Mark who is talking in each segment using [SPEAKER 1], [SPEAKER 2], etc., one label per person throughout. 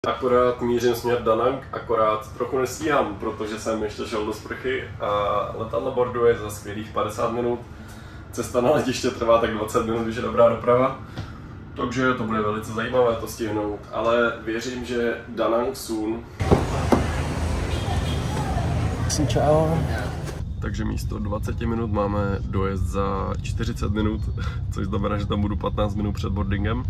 [SPEAKER 1] Akorát mířím směr Da Nang, akorát trochu nestíhám, protože jsem ještě šel do sprchy a letadlo borduje za skvělých 50 minut. Cesta na letiště trvá tak 20 minut, když je dobrá doprava. Takže to bude velice zajímavé to stihnout, ale věřím, že Da Nang soon.
[SPEAKER 2] Čau.
[SPEAKER 1] Takže místo 20 minut máme dojezd za 40 minut, což znamená, že tam budu 15 minut před boardingem.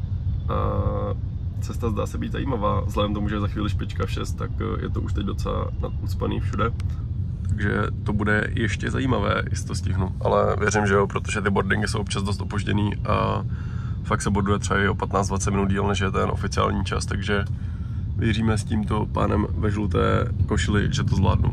[SPEAKER 1] Cesta zdá se být zajímavá, vzhledem tomu, že je za chvíli špička v 6, tak je to už teď docela ucpaný všude. Takže to bude ještě zajímavé, jestli to stihnu. Ale věřím, že jo, protože ty boardingy jsou občas dost opožděný a fakt se boarduje třeba i o 15-20 minut díl, než je ten oficiální čas, takže věříme s tímto pánem ve žluté košili, že to zvládnu.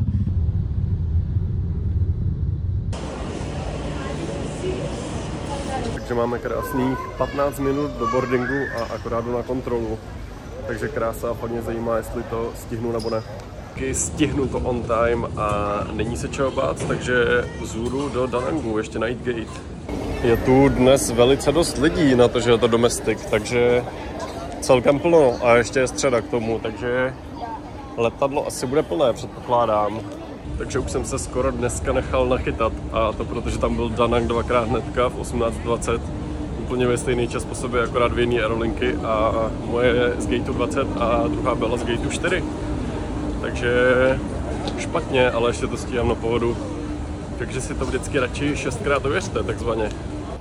[SPEAKER 1] Takže máme krásných 15 minut do boardingu a akorát jdu na kontrolu. Takže krása, fakt mě zajímá, jestli to stihnu nebo ne. Stihnu to on time a není se čeho bát, takže vzhůru do Da Nangu, ještě Night Gate. Je tu dnes velice dost lidí na to, že je to domestik, takže celkem plno a ještě je středa k tomu, takže letadlo asi bude plné, předpokládám. Takže už jsem se skoro dneska nechal nachytat a to protože tam byl Da Nang dvakrát hnedka v 18:20, úplně ve stejný čas po sobě, akorát v jedné aerolinky a moje je z gateu 20 a druhá byla z gateu 4. Takže špatně, ale ještě to stíhám na pohodu. Takže si to vždycky radši 6krát ověřte, takzvaně.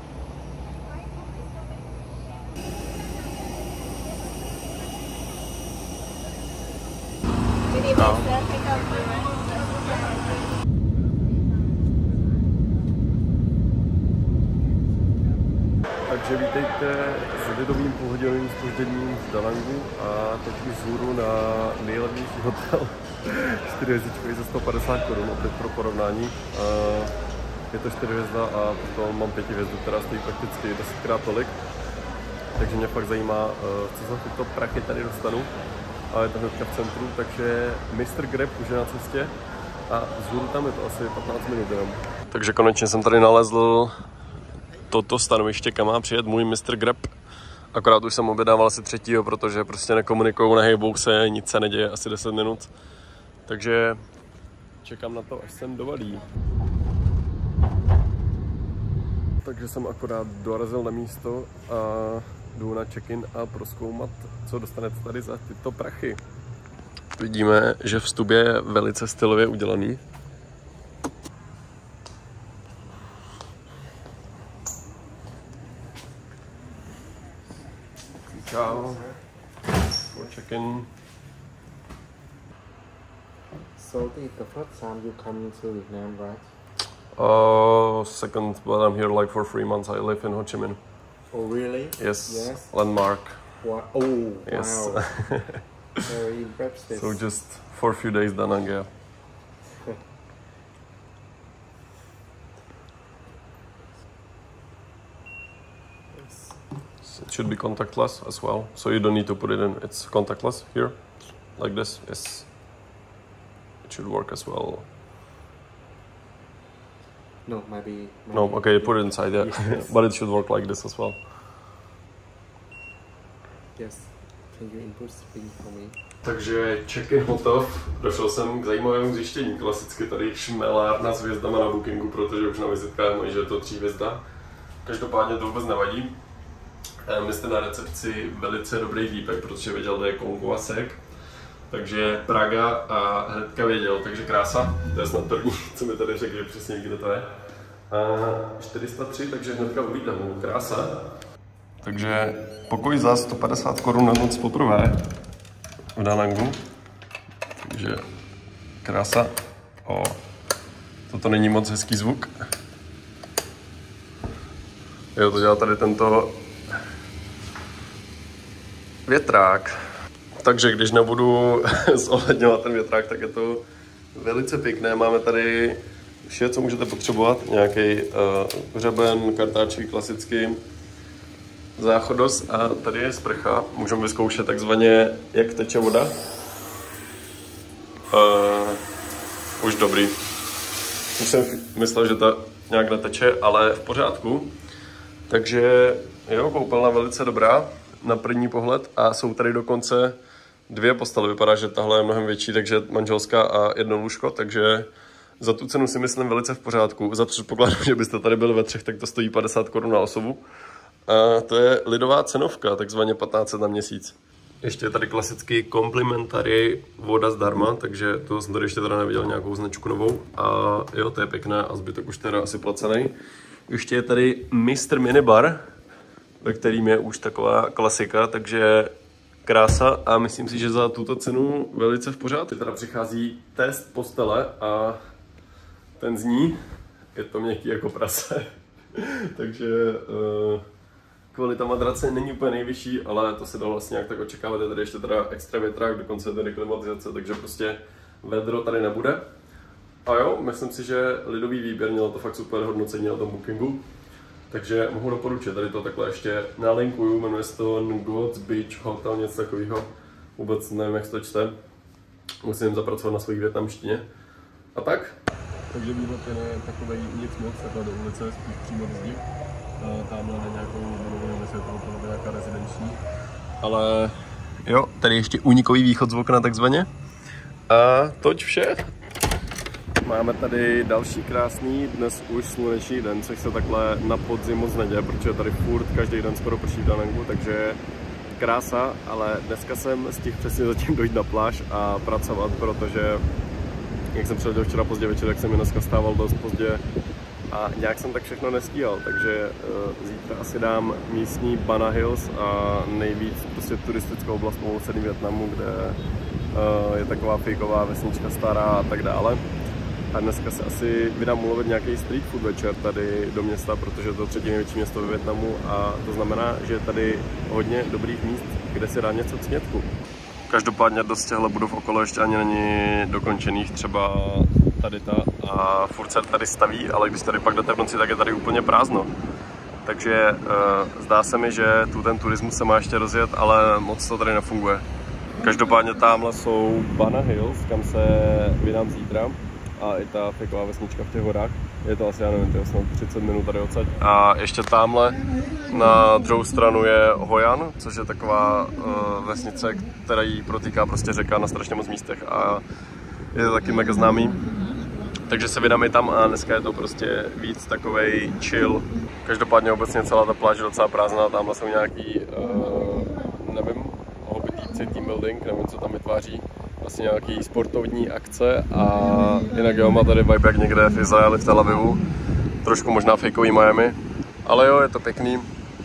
[SPEAKER 1] No. Takže vítejte s lidovým půlhodinovým zpožděním v Da Nangu a teď už vzhůru na nejlevnější hotel 4 hvězdičkový za 150 korun, opět pro porovnání. Je to 4 hvězda a potom mám 5 hvězdu, která stojí prakticky 10krát tolik. Takže mě fakt zajímá, co za tyto prachy tady dostanu. A je to hnedka v centru, takže Mr. Grab už je na cestě a vzhůru tam je to asi 15 minut jenom. Takže konečně jsem tady nalezl toto stanoviště, kam má přijet můj Mr. Grab. Akorát už jsem objednával asi 3., protože prostě nekomunikujou, nehejbou se, nic se neděje, asi 10 minut. Takže čekám na to, až sem dovalí. Takže jsem akorát dorazil na místo a jdu na check-in a prozkoumat, co dostanete tady za tyto prachy. Vidíme, že vstup je velice stylově udělaný. Čau. For check-in.
[SPEAKER 2] So this is the first time you come to Vietnam, right?
[SPEAKER 1] Second, but I'm here like for 3 months. I live in Ho Chi Minh.
[SPEAKER 2] Oh really?
[SPEAKER 1] Yes. Landmark.
[SPEAKER 2] Wow. Oh
[SPEAKER 1] Yes.
[SPEAKER 2] wow. Very impressive.
[SPEAKER 1] So just for a few days, Da Nang, yeah. It should be contactless as well, so you don't need to put it in. It's contactless here, like this. Yes, it should work as well.
[SPEAKER 2] No, maybe.
[SPEAKER 1] No, okay, put it inside, yeah.
[SPEAKER 2] Yes.
[SPEAKER 1] But it should work like this as well.
[SPEAKER 2] Yes. Can you input screen for me?
[SPEAKER 1] Takže check-in hotov. Došel jsem k zajímavému zjištění. Klasicky tady šmelárna s hvězdama na bookingu, protože už na vizitkách mají, že je to 3 hvězda. Každopádně to vůbec nevadí. My jste na recepci velice dobrý výpek, protože věděl, kde je Kongo a Sek. Takže Praga a hnedka věděl, takže krása. To je snad první, co mi tady řekl, že přesně kde to je. 403, takže hnedka uvítanou. Krása. Takže pokoj za 150 korun na noc poprvé v Da Nangu. Takže krása. Toto není moc hezký zvuk. Jo, to dělá tady tento větrák. Takže když nebudu zohledňovat ten větrák, tak je to velice pěkné. Máme tady vše, co můžete potřebovat. Nějaký hřeben, kartáčky klasicky, záchodos a tady je sprcha. Můžeme vyzkoušet takzvaně, jak teče voda. Už dobrý. Už jsem myslel, že to nějak neteče, ale v pořádku. Takže jo, koupelna velice dobrá na první pohled a jsou tady dokonce 2 postele. Vypadá, že tahle je mnohem větší, takže manželská a 1 lůžko, takže za tu cenu si myslím velice v pořádku. Za předpokladu, že byste tady byli ve 3, tak to stojí 50 Kč na osobu. A to je lidová cenovka, takzvaně 1500 na měsíc. Ještě je tady klasický complimentary voda zdarma, takže to jsem tady ještě teda neviděl nějakou značku novou. A jo, to je pěkné a zbytek už teda asi placený. Ještě je tady Mr. Minibar, ve kterým je už taková klasika, takže krása a myslím si, že za tuto cenu velice v pořádku. Teda přichází test postele a ten zní, je to měkký jako prase, takže kvalita madrace není úplně nejvyšší, ale to se dalo vlastně nějak tak očekávat. Je tady ještě teda extra větrák, dokonce je tady klimatizace, takže prostě vedro tady nebude. A jo, myslím si, že lidový výběr, mělo to fakt super hodnocení na tom bookingu. Takže mohu doporučit, tady to takhle ještě nalinkuju, jmenuje se to Ngoc Beach Hotel, něco takového. Vůbec nevím, jak se to čte. Musím zapracovat na svojí vietnamštině. A tak? Takže výhled je takovej nic moc, takhle do ulice, spíš přímo do zdi. Tamhle na nějakou budovu, nevím, jestli je to nějaká rezidenční. Ale jo, tady ještě únikový východ z okna takzvaně. A toť vše. Máme tady další krásný, dnes už sluneční den, což se takhle na podzim moc neděje, protože tady furt každý den skoro prší v Danangu, takže krása, ale dneska jsem stihl přesně zatím dojít na pláž a pracovat, protože jak jsem přiletěl včera pozdě večer, tak jsem mi dneska stával dost pozdě a nějak jsem tak všechno nestíhal, takže zítra asi dám místní Bana Hills a nejvíc prostě turistickou oblast po celém Vietnamu, kde je taková fejková vesnička stará a tak dále. A dneska se asi vydám ulovit nějaký street food večer tady do města, protože to je 3. největší město ve Vietnamu a to znamená, že je tady hodně dobrých míst, kde si dá něco k snědku. Každopádně dost těchto budov okolo ještě ani není dokončených, třeba tady ta a furt se tady staví, ale když tady pak jdete v noci, tak je tady úplně prázdno. Takže zdá se mi, že tu ten turismus se má ještě rozjet, ale moc to tady nefunguje. Každopádně tamhle jsou Bana Hills, kam se vydám zítra. A i ta fejková vesnička v těch horách. Je to asi, já nevím, to je snad 30 minut tady odsaď. A ještě tamhle na druhou stranu je Hoi An, což je taková vesnice, která jí protýká prostě řeka na strašně moc místech a je to taky mega známý. Takže se vydáme tam a dneska je to prostě víc takovej chill. Každopádně obecně celá ta pláž je docela prázdná, tamhle jsou nějaký, nevím, hobbytíci, team building, nevím, co tam vytváří. Vlastně nějaký sportovní akce a jinak jo, má tady vibe jak někde v Izraeli, v Tel Avivu. Trošku možná fakeový Miami, ale jo, je to pěkný.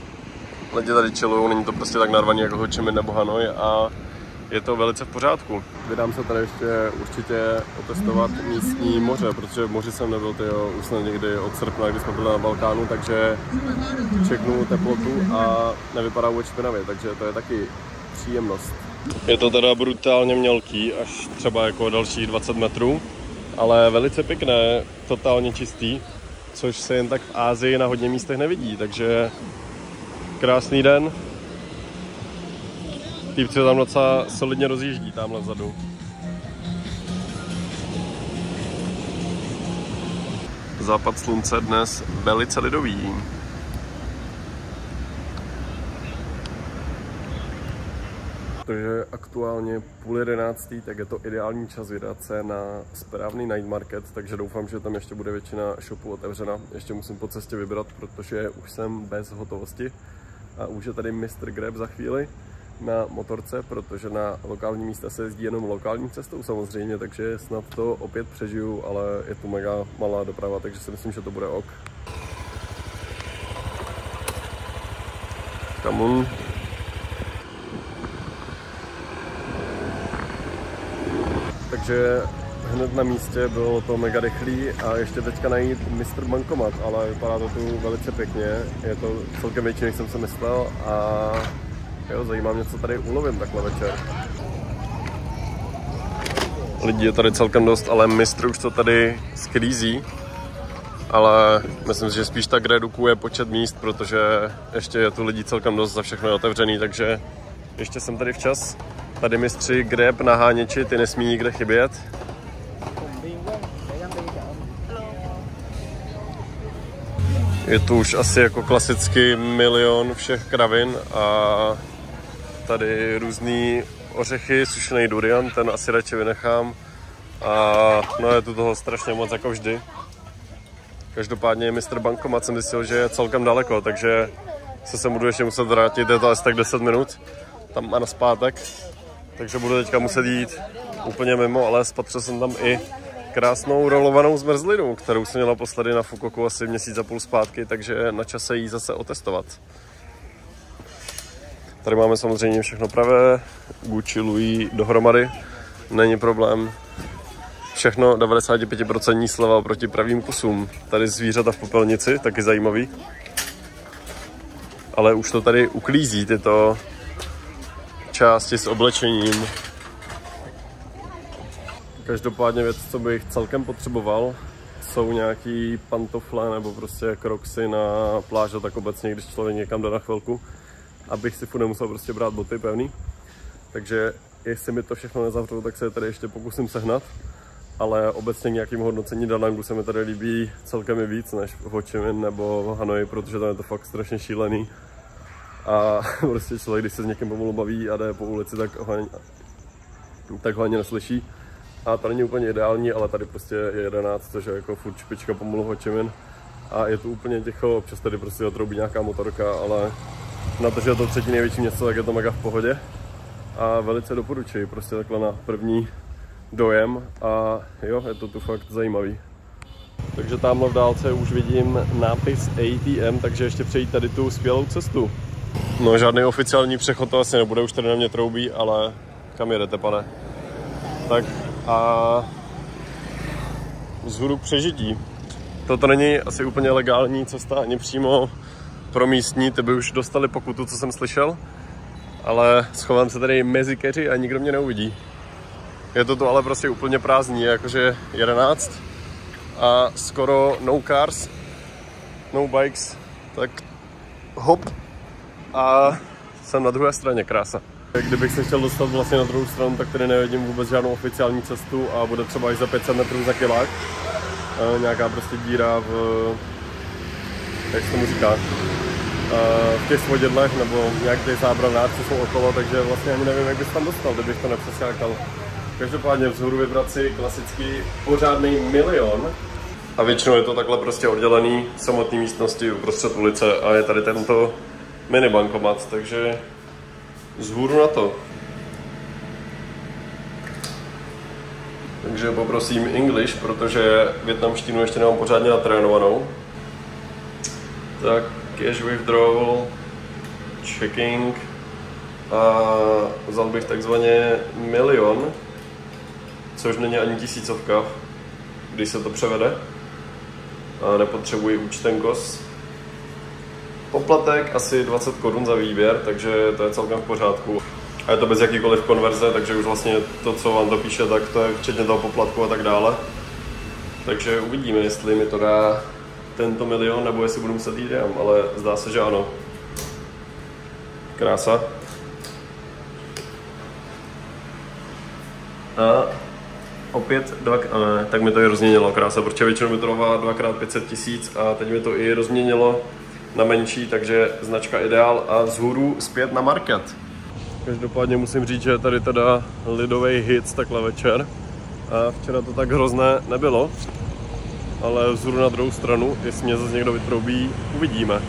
[SPEAKER 1] Lidi tady chillujou, není to prostě tak narvaný jako Ho Chi Minh nebo Hanoj a je to velice v pořádku. Vydám se tady ještě určitě otestovat místní moře, protože v moři jsem nebyl, už jsem někdy od srpna, kdy jsme byli na Balkánu, takže čeknu teplotu a nevypadá vůbec špinavě, takže to je taky příjemnost. Je to teda brutálně mělký, až třeba jako další 20 metrů, ale velice pěkné, totálně čistý, což se jen tak v Asii na hodně místech nevidí, takže krásný den. Týpci tam docela solidně rozjíždí tamhle vzadu. Západ slunce dnes velice lidový. Takže aktuálně 10:30, tak je to ideální čas vydat se na správný night market, takže doufám, že tam ještě bude většina shopů otevřena. Ještě musím po cestě vybrat, protože už jsem bez hotovosti a už je tady Mr. Grab za chvíli na motorce, protože na lokální místa se jezdí jenom lokální cestou samozřejmě, takže snad to opět přežiju, ale je to mega malá doprava, takže si myslím, že to bude ok. Come on. Takže hned na místě bylo to mega rychlý a ještě teďka najít Mr. Bankomat, ale vypadá to tu velice pěkně, je to celkem větší, než jsem si myslel a jo, zajímá mě, co tady ulovím takhle večer. Lidí je tady celkem dost, ale mistr už to tady sklízí, ale myslím si, že spíš tak redukuje počet míst, protože ještě je tu lidí celkem dost, za všechno je otevřený, takže ještě jsem tady včas. Tady mistři Grab naháněči, ty nesmí nikde chybět. Je tu už asi jako klasicky milion všech kravin a tady různý ořechy, sušený durian, ten asi radši vynechám. A no je tu toho strašně moc jako vždy. Každopádně Mr. Bankomat jsem zjistil, že je celkem daleko, takže se sem budu ještě muset vrátit, je to asi tak 10 minut tam a nazpátek. Takže budu teďka muset jít úplně mimo, ale spatřil jsem tam i krásnou rolovanou zmrzlinu, kterou jsem měl naposledy na Fukoku asi měsíc a půl zpátky, takže na čase jí zase otestovat. Tady máme samozřejmě všechno pravé, Gucci, Louis dohromady, není problém. Všechno 95% sleva oproti pravým kusům. Tady zvířata v popelnici, taky zajímavý. Ale už to tady uklízí, tyto části s oblečením. Každopádně věc, co bych celkem potřeboval, jsou nějaký pantofle nebo prostě kroksy na pláž, tak obecně, když člověk někam jde na chvilku, abych si furt nemusel prostě brát boty pevný. Takže jestli mi to všechno nezavřou, tak se tady ještě pokusím sehnat. Ale obecně k nějakým hodnocení Da Nangu se mi tady líbí celkem i víc než v Ho Chi Minh nebo v Hanoji, protože tam je to fakt strašně šílený. A prostě člověk, když se s někým pomalu baví a jde po ulici, tak ho ani neslyší. A to není úplně ideální, ale tady prostě je 11, což je jako furt špička pomalu Ho Chi Minh. A je to úplně ticho, občas tady prostě otroubí nějaká motorka, ale na to, že je to třetí největší město, tak je to mega v pohodě. A velice doporučuji, prostě takhle na první dojem a jo, je to tu fakt zajímavý. Takže tamhle v dálce už vidím nápis ATM, takže ještě přejít tady tu skvělou cestu. No žádný oficiální přechod to asi nebude, už tady na mě troubí, ale kam jedete, pane? Tak a vzhůru k přežití. Toto není asi úplně legální cesta, ani přímo pro místní, ty by už dostali pokutu, co jsem slyšel. Ale schovám se tady mezi keři a nikdo mě neuvidí. Je to tu ale prostě úplně prázdný, jakože 11 a skoro no cars, no bikes, tak hop a jsem na druhé straně, krása. Kdybych se chtěl dostat vlastně na druhou stranu, tak tady nevidím vůbec žádnou oficiální cestu a bude třeba až za 500 metrů za kilák. Nějaká prostě díra v, jak se tomu říká, v těch svodidlech nebo nějak těch zábranách, co jsou okolo, takže vlastně ani nevím, jak bys tam dostal, kdybych to nepřeskákal. Každopádně vzhůru vibraci klasický pořádný milion. A většinou je to takhle prostě oddělený samotné místnosti uprostřed ulice a je tady tento mini bankomat, takže vzhůru na to. Takže poprosím English, protože vietnamštinu ještě nemám pořádně natrénovanou. Tak cash withdrawal, checking a vzal bych takzvaně milion, což není ani tisícovka, když se to převede. A nepotřebuji účtenkos. Poplatek asi 20 korun za výběr, takže to je celkem v pořádku. A je to bez jakýkoliv konverze, takže už vlastně to, co vám to píše, tak to je včetně toho poplatku a tak dále. Takže uvidíme, jestli mi to dá tento milion, nebo jestli budu muset jít jinam, ale zdá se, že ano. Krása. A opět tak mi to i rozměnilo, krása, protože většinou mi to dává 2x 500 tisíc a teď mi to i rozměnilo na menší, takže značka ideál a vzhůru zpět na market. Každopádně musím říct, že je tady teda lidový hit takhle večer a včera to tak hrozné nebylo, ale vzhůru na druhou stranu, jestli mě zase někdo vytroubí, uvidíme.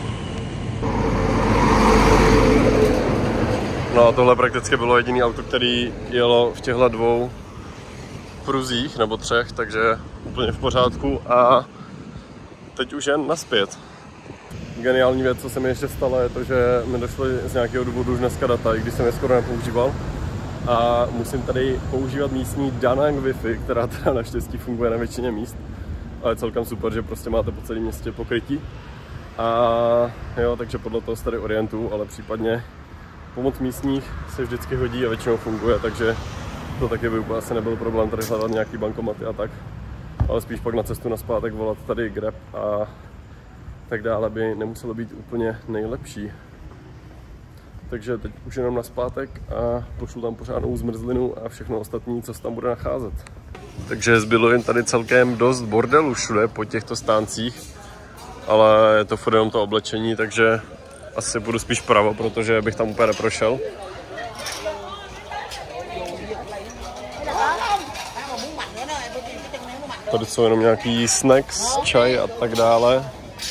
[SPEAKER 1] No a tohle prakticky bylo jediné auto, který jelo v těchto dvou pruzích nebo třech, takže úplně v pořádku a teď už jen nazpět. Geniální věc, co se mi ještě stalo, je to, že mi došlo z nějakého důvodu už dneska data, i když jsem je skoro nepoužíval. A musím tady používat místní Da Nang Wi-Fi, která teda naštěstí funguje na většině míst. A je celkem super, že prostě máte po celém městě pokrytí. A jo, takže podle toho se tady orientuju, ale případně pomoc místních se vždycky hodí a většinou funguje, takže to taky by úplně asi nebyl problém tady hledat nějaký bankomaty a tak. Ale spíš pak na cestu nazpátek volat tady Grab a tak dále by nemuselo být úplně nejlepší. Takže teď už jenom nazpátek a pošlu tam pořádnou zmrzlinu a všechno ostatní, co se tam bude nacházet. Takže zbylo jen tady celkem dost bordelu všude po těchto stáncích, ale je to furt jenom to oblečení, takže asi budu spíš pravo, protože bych tam úplně neprošel. Tady jsou jenom nějaký snacks, čaj a tak dále.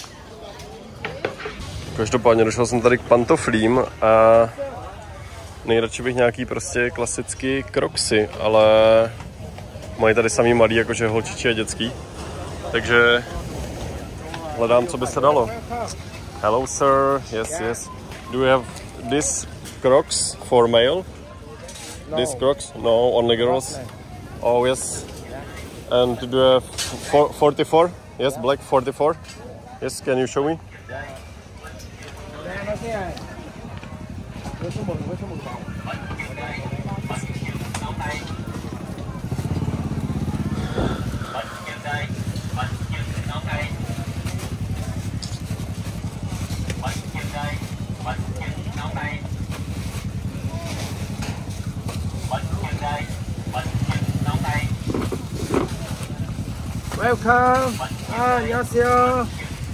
[SPEAKER 1] Každopádně došel jsem tady k pantoflím a nejradši bych nějaký prostě klasický Crocsy, ale mají tady samý malý, jakože holčičí a dětský. Takže hledám, co by se dalo. Hello sir, yes. Do you have this Crocs for male? No. This Crocs? No, only girls? Oh yes. And do you have 44? Yes, black 44? Yes, can you show me?
[SPEAKER 2] Welcome. 안녕하세요.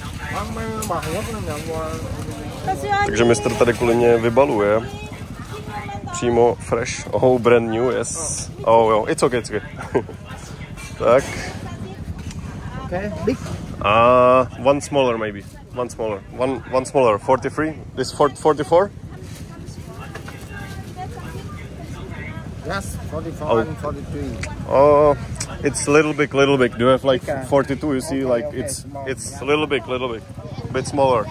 [SPEAKER 1] Takže mistr tady kvůli mě vybaluje. Přímo fresh. Oh, brand new, yes. Oh, jo, it's okay. Tak.
[SPEAKER 2] Okay, big.
[SPEAKER 1] One smaller maybe. One smaller. 43. This 44?
[SPEAKER 2] Yes, 44 and 43.
[SPEAKER 1] Oh, it's a little big. Do you have like 42? You see, like it's a little big, bit smaller.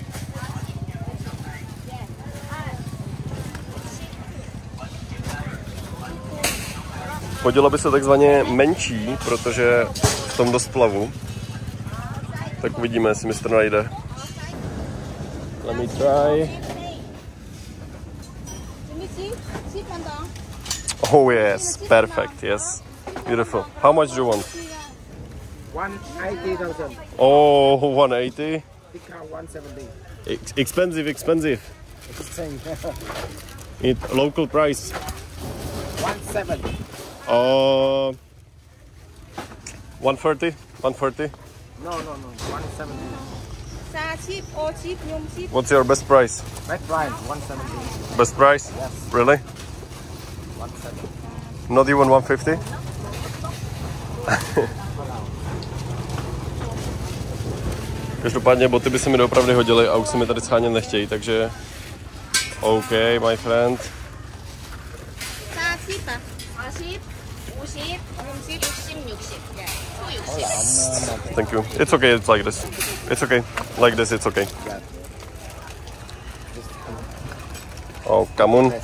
[SPEAKER 1] Hodila by se takzvaně menší, protože v tom dost plavu. Tak uvidíme, jestli mistr najde. Let me try. Oh yes, perfect, yes. Beautiful. How much do you want?
[SPEAKER 2] 180,000.
[SPEAKER 1] Oh, 180.
[SPEAKER 2] Big car 170.
[SPEAKER 1] Expensive.
[SPEAKER 2] It's the same.
[SPEAKER 1] It local price.
[SPEAKER 2] 170.
[SPEAKER 1] 130. 130.
[SPEAKER 2] No. 170.
[SPEAKER 1] What's your best price?
[SPEAKER 2] Best price 170.
[SPEAKER 1] Best price?
[SPEAKER 2] Yes.
[SPEAKER 1] Really?
[SPEAKER 2] 170.
[SPEAKER 1] Not even 150? Každopádně boty by se mi doopravdy hodily a už se mi tady schánět nechtějí, takže OK, my friend. Thank you. It's okay, it's like this. It's okay. Like this, it's okay. Oh, come on.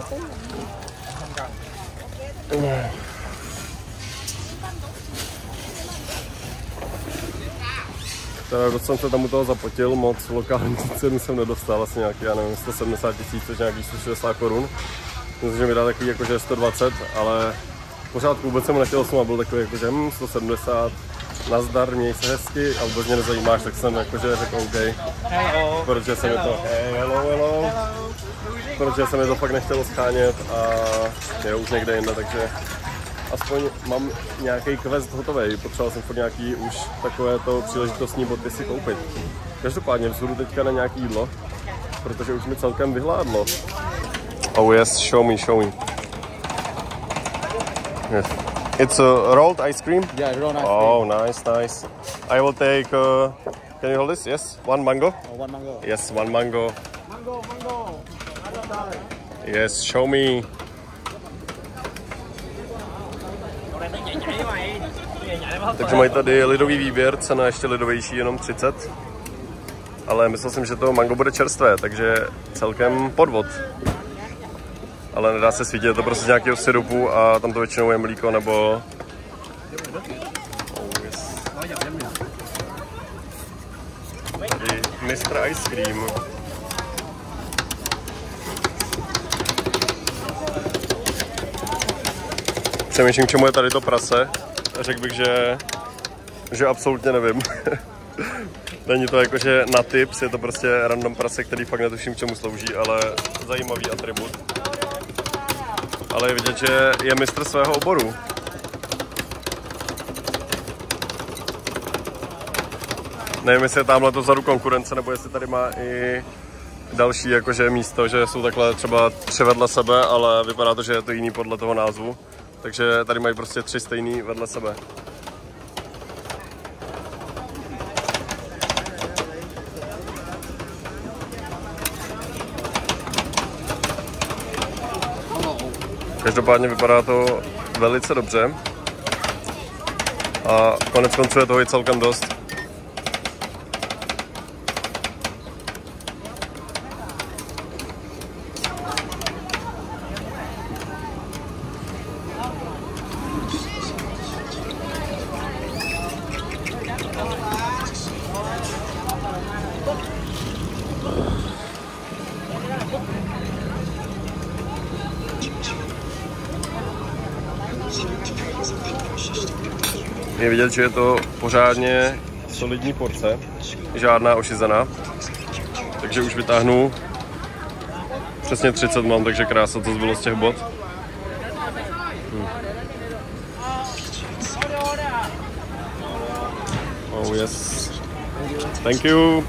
[SPEAKER 1] Teda dost jsem se tam u toho zapotil, moc lokální cenu jsem nedostal, asi nějaký, já nevím, 170 000, což nějaký 160 korun. Myslím, že mi dá takový jakože 120, ale pořád vůbec jsem nechtěl s byl takový jakože 170, nazdar, měj se hezky a vůbec mě nezajímáš, tak jsem jakože řekl OK. Hello. Protože se mi to, hello. Protože se mi to fakt nechtělo schánět a je už někde jinde, takže aspoň mám nějaký quest hotový, potřeboval jsem furt nějaký už takovéto příležitostní boty si koupit. Každopádně vzhůru teďka na nějaký jídlo, protože už mi celkem vyhládlo. Oh yes, show me. Yes. It's a rolled ice cream?
[SPEAKER 2] Yeah, rolled ice cream.
[SPEAKER 1] Oh, nice. I will take, can you hold this? Yes, one mango?
[SPEAKER 2] One mango.
[SPEAKER 1] Yes, one mango.
[SPEAKER 2] Mango.
[SPEAKER 1] Yes, show me. Takže mají tady lidový výběr, cena ještě lidovější, jenom 30. Ale myslel jsem, že to mango bude čerstvé, takže celkem podvod. Ale nedá se svítit, je to prostě z nějakého syrupu a tam to většinou je mlíko nebo... Oh, yes. Mr. Ice Cream. Přemýšlím, k čemu je tady to prase. Řekl bych, že absolutně nevím. Není to jakože na tips, je to prostě random prase, který fakt netuším, k čemu slouží, ale zajímavý atribut. Ale je vidět, že je mistr svého oboru. Nevím, jestli je tamhle to vzadu konkurence, nebo jestli tady má i další jakože místo, že jsou takhle třeba 3 vedle sebe, ale vypadá to, že je to jiný podle toho názvu. takže tady mají prostě 3 stejný vedle sebe. Každopádně vypadá to velice dobře a konec konců je toho i celkem dost. Je vidět, že je to pořádně solidní porce, žádná ošizená, takže už vytáhnu přesně 30 mám, takže krása, to zbylo z těch bot. Oh yes, thank you.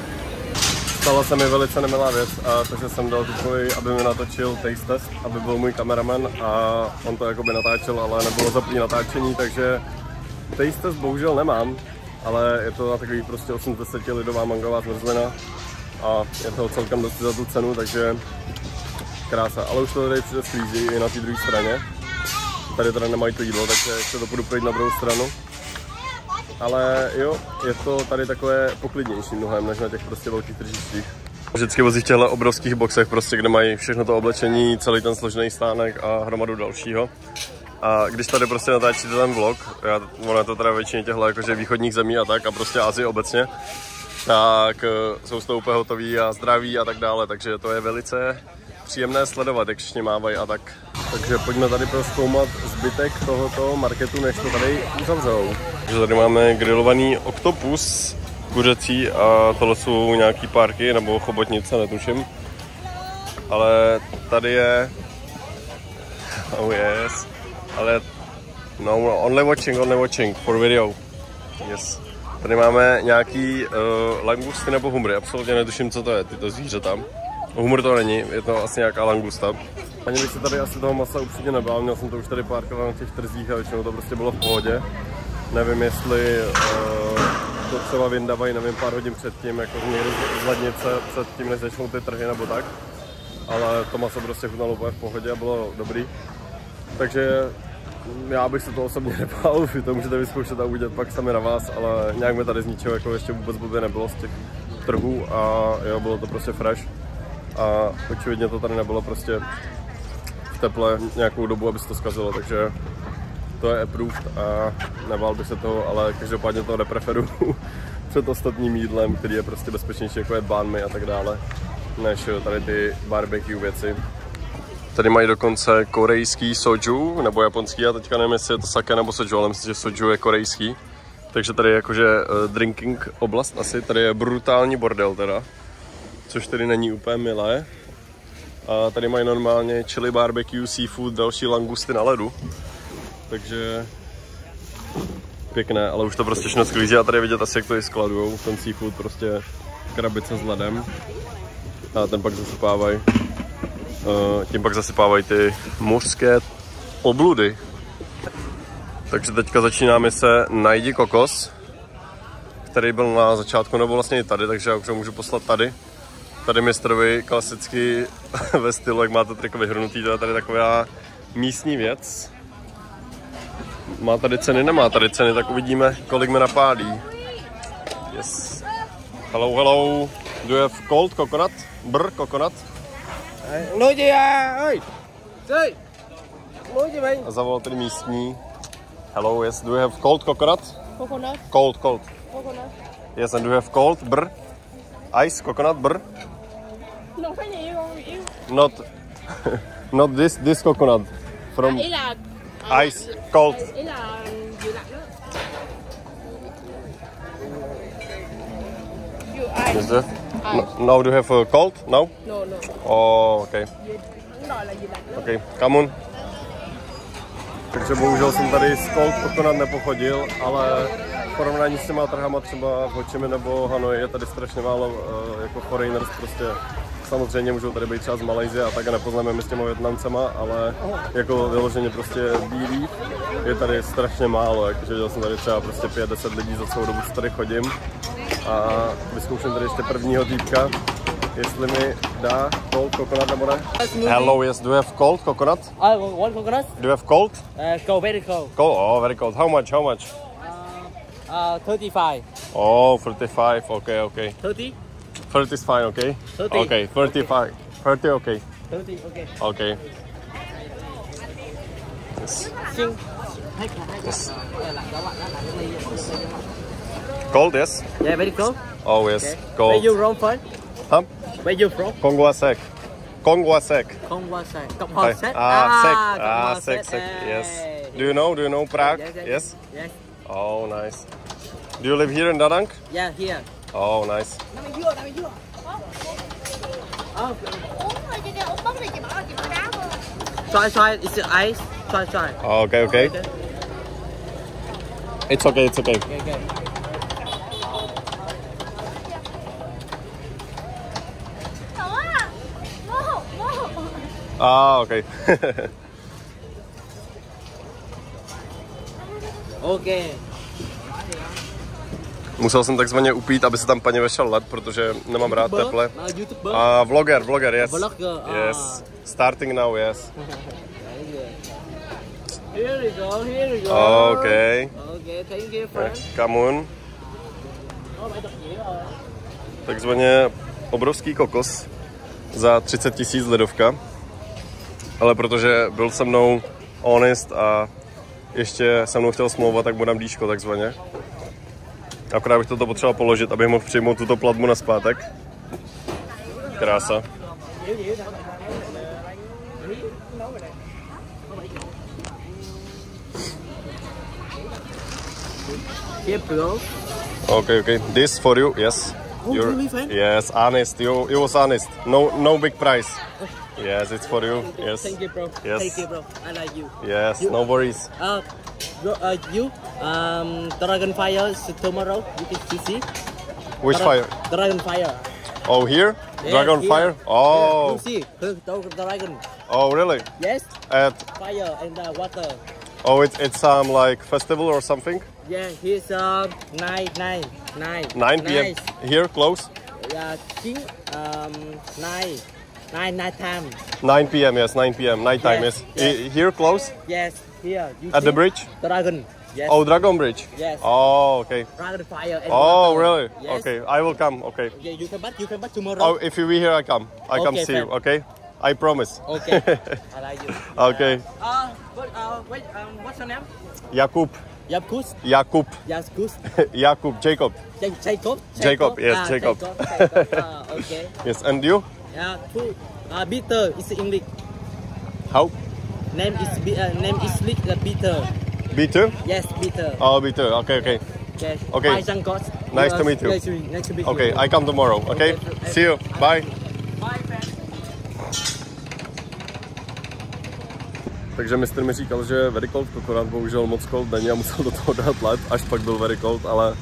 [SPEAKER 1] Stala se mi velice nemilá věc a takže jsem dal Tukovi, aby mi natočil taste test, aby byl můj kameraman a on to jakoby natáčel, ale nebylo zapnutí natáčení, takže taste test bohužel nemám, ale je to na takový prostě 80 lidová mangová zmrzlina a je to celkem dost za tu cenu, takže krása. Ale už to tady přijde sklízí i na té druhé straně. Tady teda nemají to jídlo, takže se to půjdu projít na druhou stranu. Ale jo, je to tady takové poklidnější mnohem, než na těch prostě velkých tržištích. Vždycky vozí v těchto obrovských boxech, prostě, kde mají všechno to oblečení, celý ten složený stánek a hromadu dalšího. A když tady prostě natáčíte ten vlog, ono je to teda většině těchto jakože východních zemí a tak a prostě Asii obecně, tak jsou z toho úplně hotoví a zdraví a tak dále, takže to je velice příjemné sledovat, jak všichni mávají a tak. Takže pojďme tady prozkoumat zbytek tohoto marketu, než to tady uzavřou. Takže tady máme grilovaný oktopus kuřecí a tohle jsou nějaký párky nebo chobotnice, netuším. Ale tady je... Oh yes. Ale no, only watching for video. Yes. Tady máme nějaký langusty nebo humry, absolutně netuším, co to je, tyto zvířata. Humor to není, je to asi nějaká langusta. Ani bych se tady asi toho masa upřímně nebál, měl jsem to už tady párkrát na těch trzích a většinou to prostě bylo v pohodě. Nevím, jestli to třeba vyndávají, nevím, pár hodin předtím, jako někdy z lednice, předtím, než začnou ty trhy nebo tak. Ale to maso prostě chutnalo úplně v pohodě a bylo dobrý. Takže já bych se to osobně nebál, vy to můžete vyzkoušet a udělat pak sami na vás, ale nějak mi tady z ničeho jako ještě vůbec blbě nebylo z těch trhů a jo, bylo to prostě fresh. A očividně to tady nebylo prostě v teple nějakou dobu, aby se to zkazilo, takže to je approved a nebál bych se toho, ale každopádně to nepreferuju před ostatním jídlem, který je prostě bezpečnější, jako je banh mi a tak dále, než tady ty barbecue věci. Tady mají dokonce korejský soju, nebo japonský, a teďka nevím, jestli je to sake nebo soju, ale myslím, že soju je korejský. Takže tady je jakože drinking oblast asi, tady je brutální bordel teda, což tedy není úplně milé. A tady mají normálně chili barbecue, seafood, další langusty na ledu. Takže pěkné, ale už to prostě všechno sklízí a tady je vidět asi, jak to i skladujou, ten seafood prostě krabice s ledem. A ten pak zasypávají. Tím pak zasypávají ty mořské obludy. Takže teďka začíná mise Najdi kokos, který byl na začátku, nebo vlastně i tady, takže já už ho můžu poslat tady. Tady mistrovi klasicky ve stylu, jak máte triko vyhrnutý, to je tady taková místní věc. Má tady ceny, nemá tady ceny, tak uvidíme, kolik mi napálí. Yes. Hello, hello. Do you have cold coconut? Brr, coconut?
[SPEAKER 2] Nuôi gì à ơi? Chơi. Nuôi gì vậy?
[SPEAKER 1] A zavolal tady místní. Hello, yes. Do you have cold coconut?
[SPEAKER 3] Coconut.
[SPEAKER 1] Cold, cold.
[SPEAKER 3] Coconut.
[SPEAKER 1] Yes, and do you have cold? Brr. Ice coconut, brr.
[SPEAKER 3] Không phải gì con yêu.
[SPEAKER 1] Not, not this coconut. From
[SPEAKER 3] Ý là
[SPEAKER 1] ice, cold.
[SPEAKER 3] ý là dự lạnh đó. You ice.
[SPEAKER 1] Is there? No, do you have cold? No?
[SPEAKER 3] No, no.
[SPEAKER 1] Oh, okay.
[SPEAKER 3] Đúng rồi là dự lạnh đó.
[SPEAKER 1] Okay, come on. Takže bohužel jsem tady s cold coconut nepochodil, ale v porovnání s těma trhama třeba v Ho Chi Minh nebo Hanoi je tady strašně málo jako foreigners prostě samozřejmě můžou tady být třeba z Malajsie a tak a nepoznáme s těma Vietnamcema, ale jako vyloženě prostě bílý je tady strašně málo, jakože viděl jsem tady třeba prostě 5-10 lidí za celou dobu, co tady chodím a vyzkouším tady ještě prvního týpka, jestli mi dá cold coconut nebo ne. Hello, yes, do you have cold coconut?
[SPEAKER 2] One coconut?
[SPEAKER 1] Do you have cold?
[SPEAKER 2] Cold, very cold.
[SPEAKER 1] Cold, oh, very cold. How much?
[SPEAKER 2] 35.
[SPEAKER 1] Oh, 35, okay.
[SPEAKER 2] 30?
[SPEAKER 1] 30 is fine, okay?
[SPEAKER 2] 30.
[SPEAKER 1] Okay, 35. 30, okay.
[SPEAKER 2] 30, okay.
[SPEAKER 1] Okay. Yes.
[SPEAKER 2] Xin.
[SPEAKER 1] Yes. Cold, yes?
[SPEAKER 2] Yeah, very cold.
[SPEAKER 1] Oh, yes,
[SPEAKER 2] Okay.
[SPEAKER 1] cold.
[SPEAKER 2] Where you from first?
[SPEAKER 1] Huh?
[SPEAKER 2] Where you from?
[SPEAKER 1] Kongwa sek. Kongwa sek.
[SPEAKER 2] Kongwa Sek. Cộng hòa Sek.
[SPEAKER 1] Sek.
[SPEAKER 2] Cộng hòa
[SPEAKER 1] Sek,
[SPEAKER 2] Sek.
[SPEAKER 1] yes.
[SPEAKER 2] Hey.
[SPEAKER 1] Do you know Prague? Yes?
[SPEAKER 2] Yes.
[SPEAKER 1] Oh, nice. Do you live here in Da Nang?
[SPEAKER 2] Yeah, here.
[SPEAKER 1] Oh, nice.
[SPEAKER 2] Oh. Try, it's ice. Try.
[SPEAKER 1] Oh, okay. It's okay.
[SPEAKER 2] Okay.
[SPEAKER 1] Ah, okay.
[SPEAKER 2] Okay.
[SPEAKER 1] Musel jsem takzvaně upít, aby se tam paně vešel led, protože nemám rád teple.
[SPEAKER 2] YouTuber.
[SPEAKER 1] Vlogger, yes.
[SPEAKER 2] Vlogger,
[SPEAKER 1] Yes. Starting now, yes.
[SPEAKER 2] Here we go.
[SPEAKER 1] Okay.
[SPEAKER 2] Okay, thank you, friend.
[SPEAKER 1] Come on. Takzvaně obrovský kokos za 30 000 lidovka. Ale protože byl se mnou honest a ještě se mnou chtěl smlouvat, tak mu dám díško takzvaně. Akorát bych toto potřeboval položit, abych mohl přijmout tuto platbu nazpátek. Krása.
[SPEAKER 2] Here, bro.
[SPEAKER 1] Okay. This for you, yes.
[SPEAKER 2] Really, friend?
[SPEAKER 1] Yes, honest. You was honest. No big price. Yes, it's for you. Yes.
[SPEAKER 2] Thank you, bro.
[SPEAKER 1] Yes.
[SPEAKER 2] Thank you, bro. I like you.
[SPEAKER 1] Yes, no worries.
[SPEAKER 2] You, Dragon Fire is tomorrow. You can see.
[SPEAKER 1] Which fire?
[SPEAKER 2] Dragon Fire.
[SPEAKER 1] Oh, here?
[SPEAKER 2] Yeah,
[SPEAKER 1] Dragon
[SPEAKER 2] here.
[SPEAKER 1] fire? Oh.
[SPEAKER 2] Yeah, you see, dragon.
[SPEAKER 1] Oh, really?
[SPEAKER 2] Yes.
[SPEAKER 1] At
[SPEAKER 2] Fire and water.
[SPEAKER 1] oh, it's some like festival or something?
[SPEAKER 2] Yeah, here's 9
[SPEAKER 1] 9 p.m.
[SPEAKER 2] Nice.
[SPEAKER 1] Here, close?
[SPEAKER 2] Yeah, 9 time.
[SPEAKER 1] 9 p.m. Yes, 9 p.m. Night time.
[SPEAKER 2] Yes,
[SPEAKER 1] Yes. Here, close?
[SPEAKER 2] Yes, here. You
[SPEAKER 1] At
[SPEAKER 2] see?
[SPEAKER 1] the bridge?
[SPEAKER 2] Dragon. Yes.
[SPEAKER 1] Oh, Dragon Bridge.
[SPEAKER 2] Yes.
[SPEAKER 1] Oh, okay.
[SPEAKER 2] Dragon Fire and
[SPEAKER 1] Oh,
[SPEAKER 2] water.
[SPEAKER 1] really?
[SPEAKER 2] Yes.
[SPEAKER 1] Okay, I will come. Okay.
[SPEAKER 2] Yeah, you come back tomorrow.
[SPEAKER 1] Oh, if you be here, I come. I come
[SPEAKER 2] Okay,
[SPEAKER 1] see you.
[SPEAKER 2] fine.
[SPEAKER 1] Okay. I promise.
[SPEAKER 2] Okay. I like you.
[SPEAKER 1] Okay.
[SPEAKER 2] Wait, what's your name?
[SPEAKER 1] Jakub.
[SPEAKER 2] Yapkus?
[SPEAKER 1] Jakub.
[SPEAKER 2] Yapkus?
[SPEAKER 1] Jakub. Jacob.
[SPEAKER 2] Jacob?
[SPEAKER 1] Jacob, yes, Jacob.
[SPEAKER 2] Okay.
[SPEAKER 1] Yes, and you?
[SPEAKER 2] Yeah, Peter is English.
[SPEAKER 1] How?
[SPEAKER 2] Name is Peter.
[SPEAKER 1] B2?
[SPEAKER 2] Yes, Peter.
[SPEAKER 1] Oh, B2. Okay.
[SPEAKER 2] Yes.
[SPEAKER 1] Okay.
[SPEAKER 2] Bye, Sankos.
[SPEAKER 1] Nice to meet you.
[SPEAKER 2] Nice to meet you.
[SPEAKER 1] Okay, I come tomorrow. Okay. See you. Bye.
[SPEAKER 2] Bye, friend.
[SPEAKER 1] Takže mistr mi říkal, že je very cold coconut, bohužel moc cold není a musel do toho dát led, až pak byl very cold, ale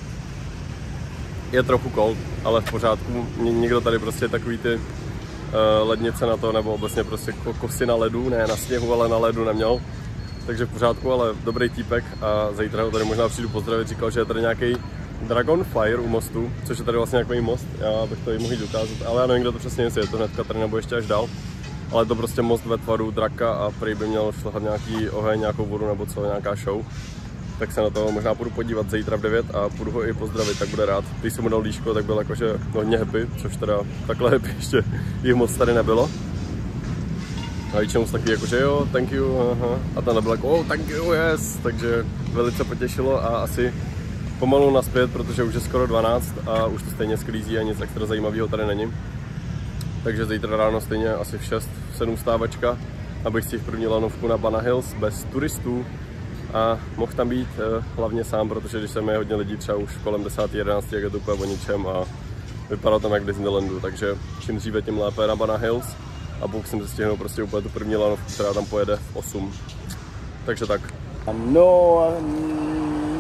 [SPEAKER 1] je trochu cold, ale v pořádku. Nikdo tady prostě takový ty lednice na to, nebo obecně prostě kosy na ledu, ne na sněhu, ale na ledu neměl. Takže v pořádku, ale dobrý týpek a zítra ho tady možná přijdu pozdravit. Říkal, že je tady nějaký Dragon Fire u mostu, což je tady vlastně nějaký most, já bych to jim mohl dokázat, ale já nevím, kdo to přesně je to hnedka tady nebo ještě až dál. Ale to prostě most ve tvaru draka a prý by měl šlahat nějaký oheň, nějakou vodu nebo co, nějaká show. Tak se na to možná půjdu podívat zítra v 9 a půjdu ho i pozdravit, tak bude rád. Když jsem mu dal líško, tak byl jakože hodně happy, což teda takhle happy ještě jich moc tady nebylo. A většinou takový jakože jo, thank you, aha. A tam nebyl jako oh, thank you, yes. Takže velice potěšilo a asi pomalu naspět, protože už je skoro 12 a už to stejně sklízí a nic extra zajímavého tady není. Takže zítra ráno stejně asi v 6-7 stávačka, abych stihl první lanovku na Bana Hills bez turistů a mohl tam být hlavně sám, protože když sem je hodně lidí třeba už kolem 10-11, jak je to úplně o ničem a vypadá tam jak v Disneylandu, takže čím dříve tím lépe na Bana Hills a pokusím se stihnout prostě úplně tu první lanovku, která tam pojede v 8. Takže tak.
[SPEAKER 2] No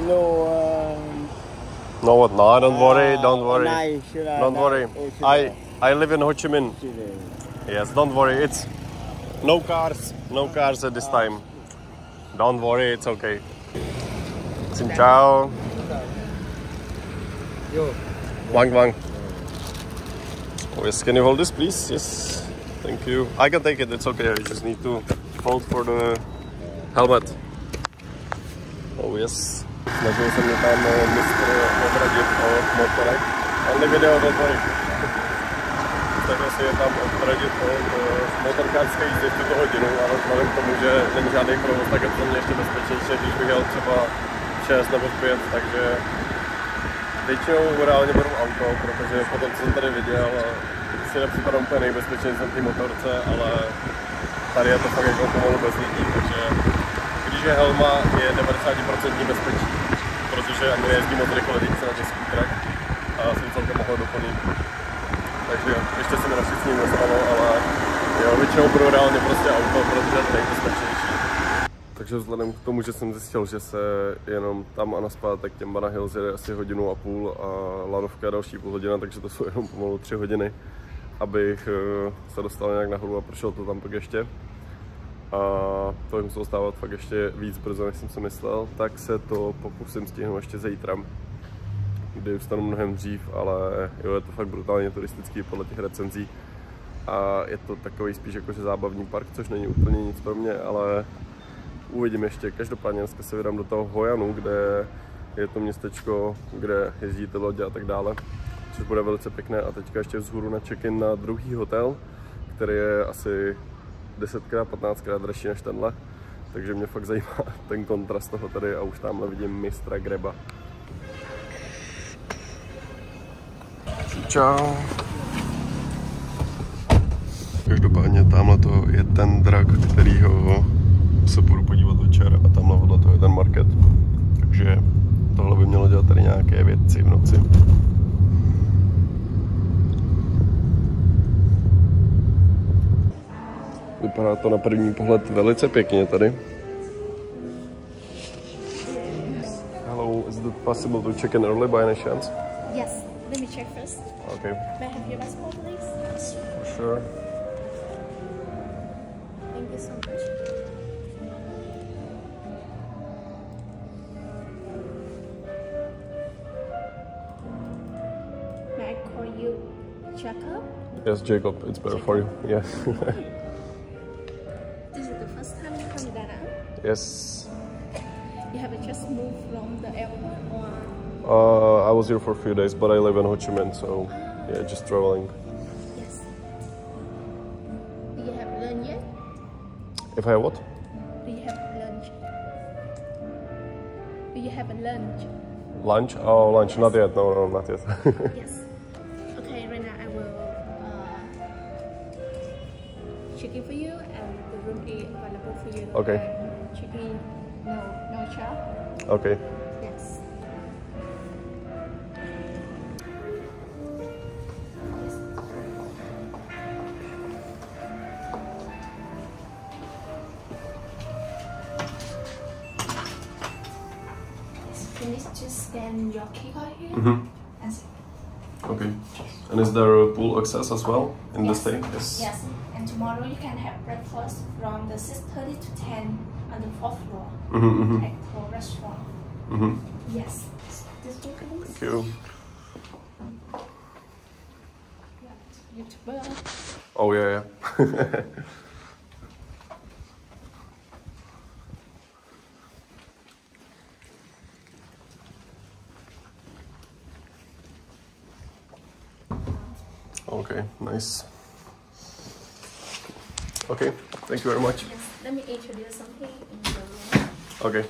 [SPEAKER 1] No what? No, don't worry.
[SPEAKER 2] Nice.
[SPEAKER 1] Don't worry. I live in Ho Chi Minh. Yes, don't worry, it's no cars at this time. Don't worry, it's okay. Xin chào. Wang Wang. Oh yes, can you hold this please? Yes, thank you. I can take it, it's okay, I just need to hold for the helmet. Oh yes. Snažil se mě tam mistr odradit o motorek. On nevěděl, don't worry. Snažil se je tam odradit od motorkářské jízdy v tuto hodinu, ale vzhledem k tomu, že není žádný provoz, tak je to mě ještě bezpečnější, když bych jel třeba 6 nebo 5, takže většinou reálně beru auto, protože potom, co jsem tady viděl, si nepřipadám úplně nejbezpečnější na té motorce, ale tady je to fakt jako pomalu bez lidí, takže když je helma, je 90% bezpečí, protože ani nejezdí moc rychle se na těch skútrech a jsem celkem mohl doplnit. Takže ještě se mi naštěstí nic nestalo, ale jo, většinou budu reálně prostě auto, protože je to nejbezpečnější. Takže vzhledem k tomu, že jsem zjistil, že se jenom tam a nazpátek Timbana Hills jede asi 1,5 hodiny a lanovka je další půl hodina, takže to jsou jenom pomalu 3 hodiny, abych se dostal nějak nahoru a prošel to tam pak ještě. A to by muselo stávat fakt ještě víc brzo, než jsem si myslel, tak se to pokusím stihnout ještě zítra, kdy vstanu mnohem dřív, ale jo, je to fakt brutálně turistický podle těch recenzí a je to takový spíš jakože zábavní park, což není úplně nic pro mě, ale uvidím ještě. Každopádně dneska se vydám do toho Hoi An, kde je to městečko, kde jezdíte lodě a tak dále, což bude velice pěkné. A teďka ještě vzhůru na check-in na druhý hotel, který je asi 10krát, 15krát dražší než tenhle, takže mě fakt zajímá ten kontrast toho tady a už tamhle vidím mistra Greba. Čau. Každopádně tamhle to je ten drak, kterýho se budu podívat večer a tamhle vedle toho je ten market. Takže tohle by mělo dělat tady nějaké věci v noci. Vypadá to na první pohled velice pěkně tady. Hello, is it possible to check in early by any chance?
[SPEAKER 3] Yes, let me check first.
[SPEAKER 1] Okay.
[SPEAKER 3] May I have your passport, please?
[SPEAKER 1] Yes, for sure.
[SPEAKER 3] Thank you so much. May I call you Jacob?
[SPEAKER 1] Yes, Jacob, it's better for you. Yeah.
[SPEAKER 3] This is the first time you come to Da Nang?
[SPEAKER 1] Yes.
[SPEAKER 3] You have just moved from the airport or?
[SPEAKER 1] I was here for a few days, but I live in Ho Chi Minh, so yeah, just traveling.
[SPEAKER 3] Yes. Do you have lunch yet?
[SPEAKER 1] If I have what?
[SPEAKER 3] Do you have lunch? Do you have a lunch?
[SPEAKER 1] Lunch? Oh, lunch, not yet. No, not yet.
[SPEAKER 3] Yes. Okay, right now I will check in for you, and the room is available for you.
[SPEAKER 1] Okay.
[SPEAKER 3] And check in, no charge.
[SPEAKER 1] Okay.
[SPEAKER 3] Yes. You need to scan your key card here.
[SPEAKER 1] Mm-hmm.
[SPEAKER 3] And see.
[SPEAKER 1] Okay. And is there a pool access as well in the
[SPEAKER 3] Yes.
[SPEAKER 1] stay? Yes.
[SPEAKER 3] Yes, and tomorrow you can have breakfast from the 6:30 to 10 on the 4th floor at the restaurant.
[SPEAKER 1] Mm-hmm.
[SPEAKER 3] Yes. This way, please.
[SPEAKER 1] Thank you.
[SPEAKER 3] YouTuber.
[SPEAKER 1] Oh yeah. Okay, nice. Okay, thank you very much.
[SPEAKER 3] Yes, let me introduce something in the room.
[SPEAKER 1] Okay.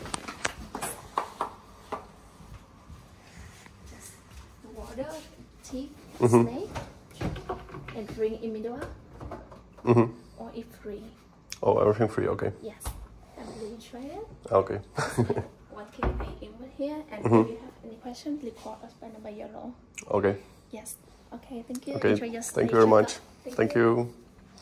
[SPEAKER 3] Just water, tea, snake, and drink in middle, or eat free.
[SPEAKER 1] Oh, everything free, okay.
[SPEAKER 3] Yes, and please try it.
[SPEAKER 1] Okay.
[SPEAKER 3] One cake over here, and if you have any questions, please call us by number yellow.
[SPEAKER 1] Okay.
[SPEAKER 3] Yes. Okay, thank you.
[SPEAKER 1] Okay,
[SPEAKER 3] Enjoy your stay.
[SPEAKER 1] thank you very much.
[SPEAKER 3] Jacob.
[SPEAKER 1] Thank you.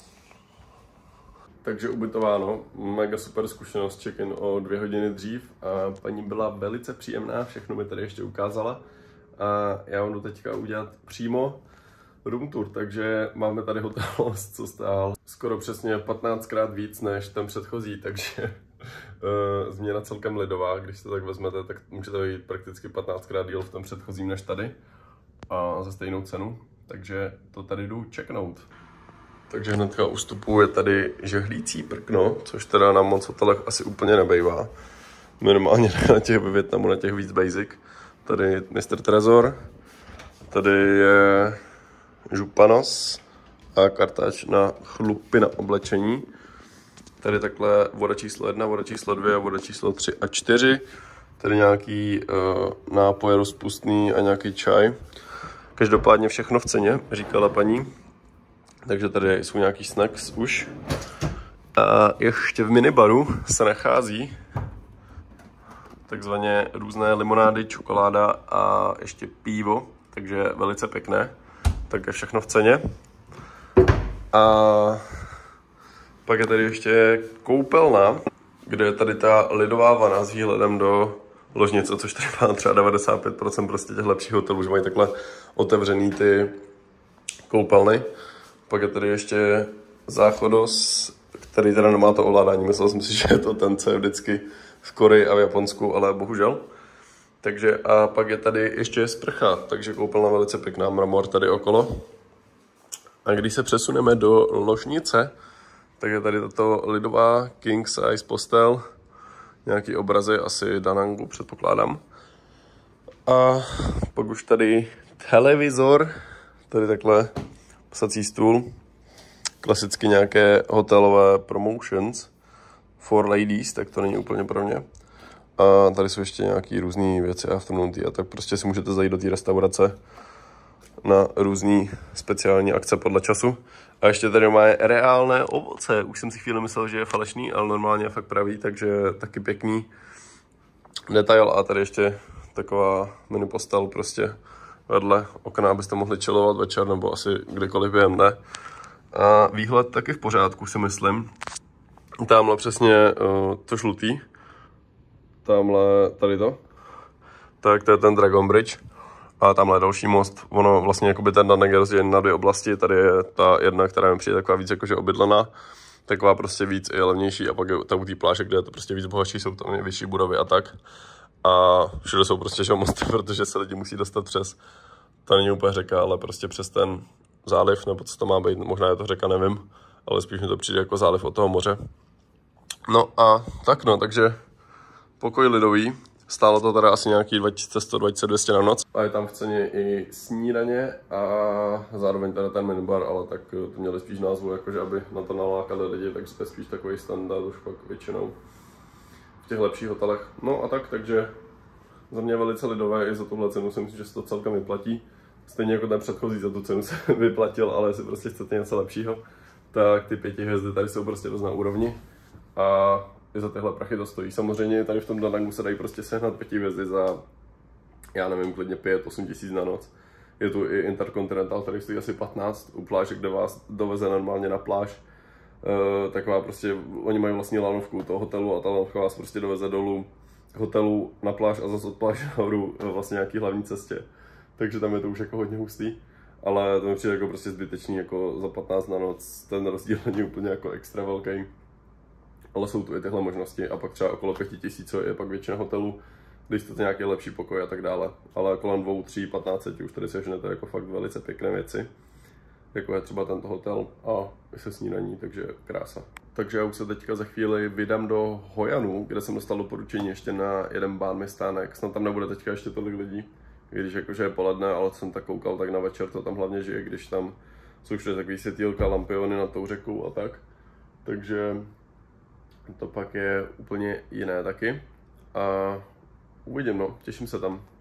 [SPEAKER 1] Takže ubytováno, mega super zkušenost, check-in o 2 hodiny dřív a paní byla velice příjemná, všechno mi tady ještě ukázala a já vám jdu teďka udělat přímo room tour, takže máme tady hotel, co stál skoro přesně 15krát víc než ten předchozí, takže změna celkem lidová, když se tak vezmete, tak můžete být prakticky 15krát díl v tom předchozím než tady a za stejnou cenu, takže to tady jdu checknout. Takže hnedka u vstupu je tady žehlící prkno, což teda na moc hotelech asi úplně nebejvá. Minimálně na těch ve Vietnamu, na těch víc basic. Tady Mr. Trezor, tady je županos a kartáč na chlupy na oblečení. Tady takhle voda číslo 1, voda číslo 2 a voda číslo 3 a 4. Tady nějaký nápoje rozpustný a nějaký čaj. Každopádně všechno v ceně, říkala paní. Takže tady jsou nějaký snacks už. A ještě v minibaru se nachází takzvaně různé limonády, čokoláda a ještě pivo. Takže velice pěkné. Tak je všechno v ceně. A pak je tady ještě koupelna, kde je tady ta lidová vana s výhledem do ložnice, což tady má třeba 95% prostě těch lepších hotelů, že mají takhle otevřený ty koupelny. Pak je tady ještě záchodos, který teda nemá to ovládání. Myslel jsem si, že je to ten, co je vždycky v Koreji a v Japonsku, ale bohužel. Takže a pak je tady ještě sprcha, takže koupelna velice pěkná, mramor tady okolo. A když se přesuneme do ložnice, tak je tady tato lidová king size postel, nějaký obrazy, asi Danangu předpokládám. A pak už tady televizor, tady takhle psací stůl, klasicky nějaké hotelové promotions for ladies, tak to není úplně pro mě. A tady jsou ještě nějaké různé věci afternoon tea, a tak prostě si můžete zajít do té restaurace na různé speciální akce podle času. A ještě tady má reálné ovoce. Už jsem si chvíli myslel, že je falešný, ale normálně je fakt pravý, takže taky pěkný detail. A tady ještě taková mini postel prostě vedle okna, abyste mohli chillovat večer nebo asi kdekoliv během dne. A výhled taky v pořádku, si myslím. Tamhle přesně to žlutý. Tamhle tady to. Tak to je ten Dragon Bridge. A tamhle je další most. Ono vlastně jakoby ten Danang je rozdělen na dvě oblasti. Tady je ta jedna, která mi přijde taková víc jakože obydlená. Taková prostě víc i levnější. A pak je ta u té pláže, kde je to prostě víc bohatší, jsou tam vyšší budovy a tak. A všude jsou prostě že mosty, protože se lidi musí dostat přes. To není úplně řeka, ale prostě přes ten záliv, nebo co to má být, možná je to řeka, nevím. Ale spíš mi to přijde jako záliv od toho moře. No a tak no, takže pokoj lidový. Stálo to teda asi nějaký 2100, 2200 na noc. A je tam v ceně i snídaně a zároveň teda ten minibar, ale tak to měli spíš názvu, jakože aby na to nalákali lidi, takže to je spíš takový standard už pak většinou v těch lepších hotelech. No a tak, takže za mě velice lidové, i za tuhle cenu si myslím, že se to celkem vyplatí. Stejně jako ten předchozí za tu cenu se vyplatil, ale jestli prostě chcete něco lepšího, tak ty 5 hvězdy tady jsou prostě dost na úrovni. A i za tyhle prachy to stojí. Samozřejmě tady v tom Danangu se dají prostě sehnat 5 hvězdy za, já nevím, klidně 5-8 tisíc na noc. Je tu i Intercontinental, který stojí asi 15 u pláže, kde vás doveze normálně na pláž. Taková prostě, oni mají vlastní lanovku toho hotelu a ta lanovka vás prostě doveze dolů k hotelu na pláž a zase od pláže nahoru vlastně nějaký hlavní cestě. Takže tam je to už jako hodně hustý. Ale to mi přijde jako prostě zbytečný, jako za 15 na noc, ten rozdíl není úplně jako extra velký. Ale jsou tu i tyhle možnosti a pak třeba okolo 5000 je pak většina hotelů, když chcete nějaký lepší pokoj a tak dále. Ale kolem 2, 3, 15 už tady sežnete jako fakt velice pěkné věci. Jako je třeba tento hotel a se snídaní, takže krása. Takže já už se teďka za chvíli vydám do Hojanu, kde jsem dostal doporučení ještě na jeden bánmi stánek. Snad tam nebude teďka ještě tolik lidí, i když jakože je poledne, ale jsem tak koukal, tak na večer to tam hlavně žije, když tam jsou všude takový světýlka, lampiony nad tou řekou a tak. Takže to pak je úplně jiné taky. A uvidím, no, těším se tam.